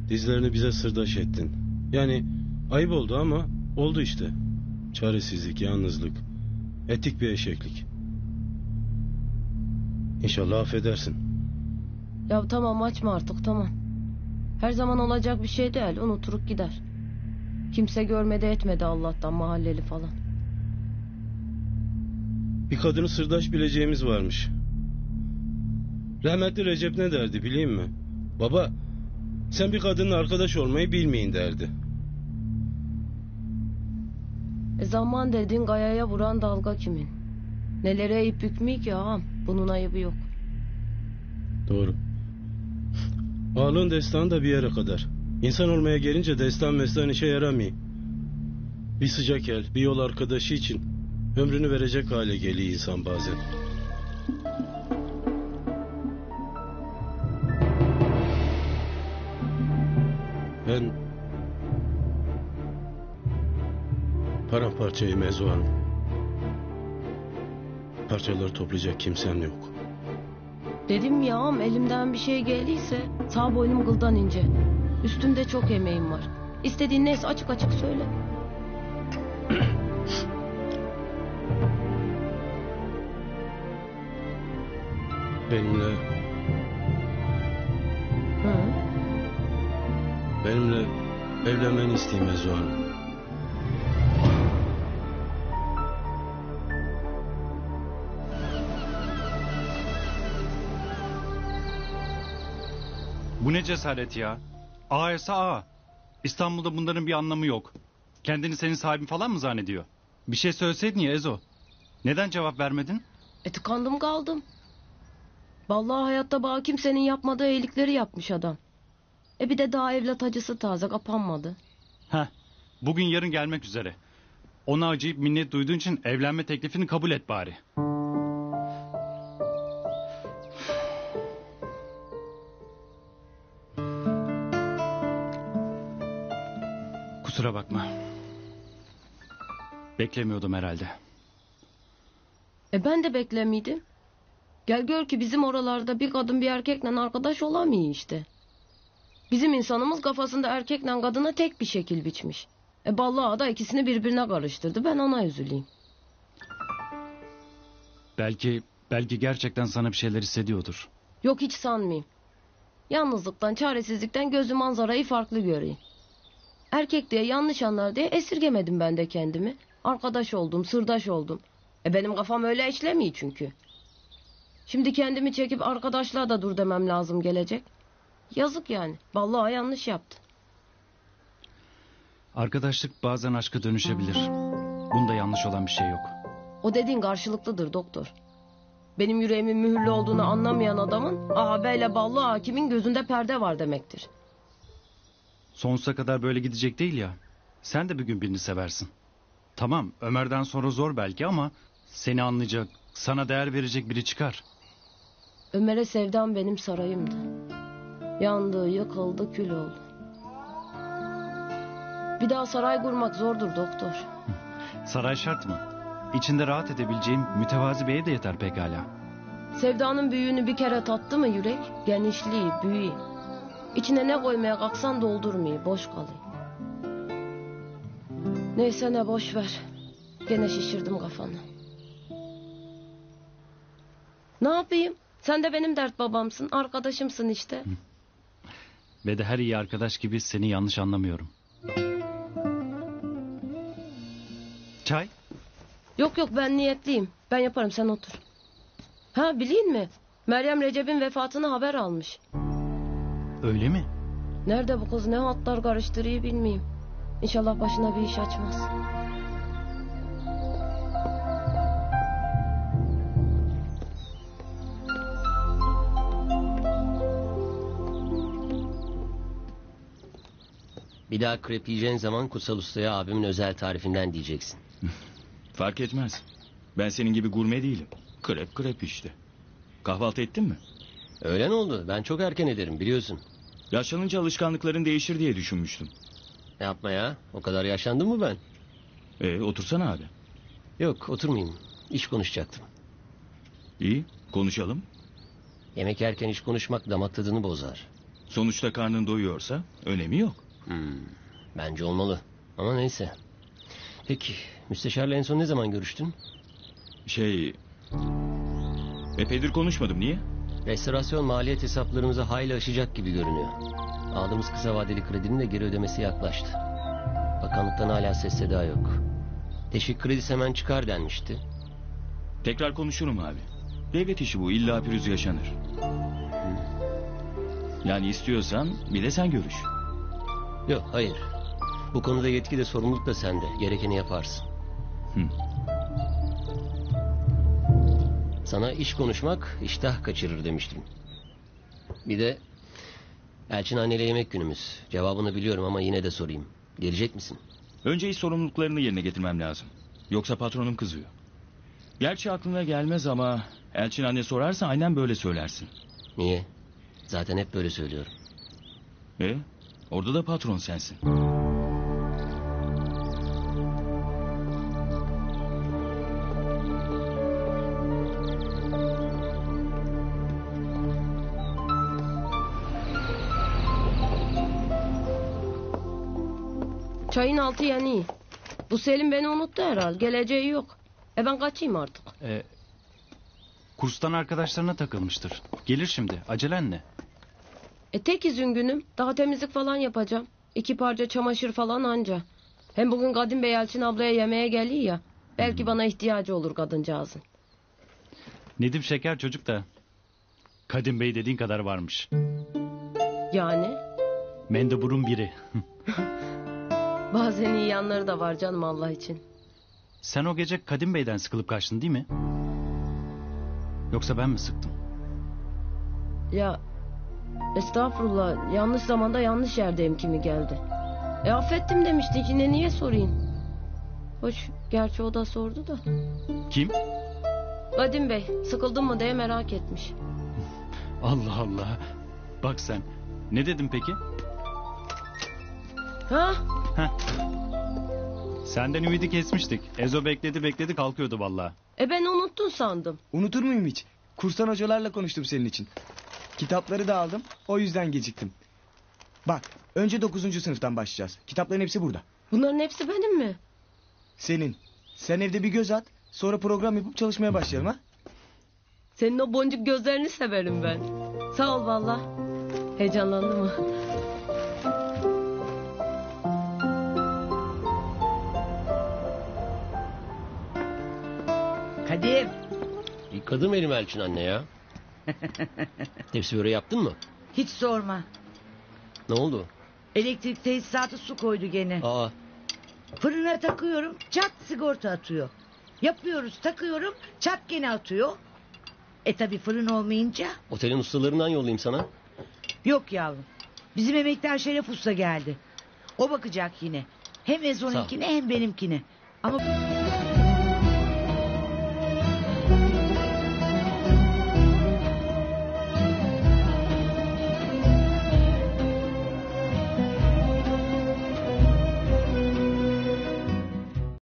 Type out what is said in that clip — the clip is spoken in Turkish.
Dizlerini bize sırdaş ettin. Yani ayıp oldu ama oldu işte. Çaresizlik, yalnızlık, etik bir eşeklik. İnşallah affedersin. Ya tamam, açma artık, tamam. Her zaman olacak bir şey değil, unuturup gider. Kimse görmedi etmedi Allah'tan, mahalleli falan. Bir kadını sırdaş bileceğimiz varmış. Rahmetli Recep ne derdi bileyim mi? Baba, sen bir kadınla arkadaş olmayı bilmeyin derdi. Zaman dediğin gayaya vuran dalga kimin? Nelere eğip bükmüyor ki ağam, bunun ayıbı yok. Doğru. Ağalığın destanı da bir yere kadar. İnsan olmaya gelince destan mestan işe yaramıyor. Bir sıcak el, bir yol arkadaşı için ömrünü verecek hale geliyor insan bazen. Ben paramparçayım Ezo Hanım. Parçaları toplayacak kimsem yok. Dedim ya ağam, elimden bir şey geldiyse sağ boynum kıldan ince. Üstümde çok emeğim var. İstediğin neyse açık açık söyle. Benimle Hı? Benimle evlenmeni isteyeyim Ezo Hanım. Bu ne cesaret ya? Ağaysa ağa. İstanbul'da bunların bir anlamı yok. Kendini senin sahibin falan mı zannediyor? Bir şey söyleseydin ya Ezo. Neden cevap vermedin? Tıkandım kaldım. Vallahi hayatta bana kimsenin yapmadığı iyilikleri yapmış adam. Bir de daha evlat acısı taze, kapanmadı. Heh, bugün yarın gelmek üzere. Ona acıyıp minnet duyduğun için evlenme teklifini kabul et bari. Kusura bakma. Beklemiyordum herhalde. Ben de beklemiydim. Gel gör ki bizim oralarda bir kadın bir erkekle arkadaş olamıyor işte. Bizim insanımız kafasında erkekle kadına tek bir şekil biçmiş. Vallahi da ikisini birbirine karıştırdı. Ben ona üzüleyim. Belki gerçekten sana bir şeyler hissediyordur. Yok, hiç sanmayayım. Yalnızlıktan, çaresizlikten gözü manzarayı farklı göreyim. Erkek diye yanlış anlar diye esirgemedim ben de kendimi. Arkadaş oldum, sırdaş oldum. Benim kafam öyle işlemiyor çünkü. Şimdi kendimi çekip arkadaşlığa da dur demem lazım gelecek. Yazık yani. Vallahi yanlış yaptı. Arkadaşlık bazen aşka dönüşebilir. Bunda yanlış olan bir şey yok. O dediğin karşılıklıdır doktor. Benim yüreğimin mühürlü olduğunu anlamayan adamın ağabeyle ballı hakimin gözünde perde var demektir. Sonsuza kadar böyle gidecek değil ya. Sen de bir gün birini seversin. Tamam, Ömer'den sonra zor belki ama seni anlayacak, sana değer verecek biri çıkar. Ömer'e sevdam benim sarayımdı. Yandı, yıkıldı, kül oldu. Bir daha saray kurmak zordur doktor. Saray şart mı? İçinde rahat edebileceğim mütevazi bir ev de yeter pekala. Sevdanın büyüğünü bir kere tattı mı yürek, genişliği, büyüğü. İçine ne koymaya kalksan doldurmuyor, boş kalıyor. Neyse ne, boş ver. Gene şişirdim kafanı. Ne yapayım? Sen de benim dert babamsın, arkadaşımsın işte. Ve de her iyi arkadaş gibi seni yanlış anlamıyorum. Çay? Yok yok, ben niyetliyim. Ben yaparım, sen otur. Ha, bileyim mi? Meryem Recep'in vefatını haber almış. Öyle mi? Nerede bu kız, ne hatlar karıştırıyor bilmeyeyim. İnşallah başına bir iş açmaz. Bir daha krep yiyeceğin zaman Kutsal Usta'ya abimin özel tarifinden diyeceksin. Fark etmez. Ben senin gibi gurme değilim. Krep krep işte. Kahvaltı ettin mi? Öğlen oldu. Ben çok erken ederim biliyorsun. Yaşlanınca alışkanlıkların değişir diye düşünmüştüm. Yapma ya. O kadar yaşlandım mı ben? Otursana abi. Yok, oturmayayım. İş konuşacaktım. İyi, konuşalım. Yemek yerken iş konuşmak damak tadını bozar. Sonuçta karnın doyuyorsa önemi yok. Bence olmalı. Ama neyse. Peki müsteşarla en son ne zaman görüştün? Epeydir konuşmadım, niye? Restorasyon maliyet hesaplarımızı hayli aşacak gibi görünüyor. Aldığımız kısa vadeli kredinin de geri ödemesi yaklaştı. Bakanlıktan hala ses seda yok. Teşvik kredisi hemen çıkar denmişti. Tekrar konuşurum abi. Devlet işi bu, illa pürüz yaşanır. Yani istiyorsan bir de sen görüş. Yok, hayır. Bu konuda yetki de sorumluluk da sende. Gerekeni yaparsın. Hı. Sana iş konuşmak iştah kaçırır demiştim. Bir de Elçin anneyle yemek günümüz. Cevabını biliyorum ama yine de sorayım. Gelecek misin? Önce iş sorumluluklarını yerine getirmem lazım. Yoksa patronum kızıyor. Gerçi aklına gelmez ama Elçin anne sorarsa aynen böyle söylersin. Niye? Zaten hep böyle söylüyorum. Orada da patron sensin. Çayın altı yanıyor. Bu Selim beni unuttu herhal. Geleceği yok. Ben kaçayım artık. Kurstan arkadaşlarına takılmıştır. Gelir şimdi. Acelen ne? Tek izin günüm. Daha temizlik falan yapacağım. 2 parça çamaşır falan anca. Hem bugün Kadim Bey Elçin ablaya yemeğe geliyor ya. Belki bana ihtiyacı olur kadıncağızın. Nedim şeker çocuk da. Kadim Bey dediğin kadar varmış. Yani? Mendeburun biri. Bazen iyi yanları da var canım Allah için. Sen o gece Kadim Bey'den sıkılıp kaçtın değil mi? Yoksa ben mi sıktım? Ya estağfurullah, yanlış zamanda yanlış yerdeyim kimi geldi. Affettim demiştin ki niye sorayım? Hoş gerçi o da sordu da. Kim? Kadim Bey sıkıldın mı diye merak etmiş. Allah Allah. Bak sen. Ne dedim peki? Ha? Senden ümidi kesmiştik. Ezo bekledi kalkıyordu vallahi. Ben unuttun sandım. Unutur muyum hiç? Kurstan hocalarla konuştum senin için. Kitapları da aldım. O yüzden geciktim. Bak, önce 9. sınıftan başlayacağız. Kitapların hepsi burada. Bunların hepsi benim mi? Senin. Sen evde bir göz at. Sonra program yapıp çalışmaya başlayalım ha? Senin o boncuk gözlerini severim ben. Sağ ol valla. Heyecanlandı mı? Kadim. Yıkadım elim Elçin anne ya. Tepsi böreği yaptın mı? Hiç sorma. Ne oldu? Elektrik tesisatı su koydu gene. Aa, Fırına takıyorum çat sigorta atıyor. Yapıyoruz takıyorum çat gene atıyor. Tabi fırın olmayınca. otelin ustalarından yollayayım sana. Yok yavrum. Bizim emektar Şeref Usta geldi. O bakacak yine. Hem Ezo'nunkine hem benimkine. Ama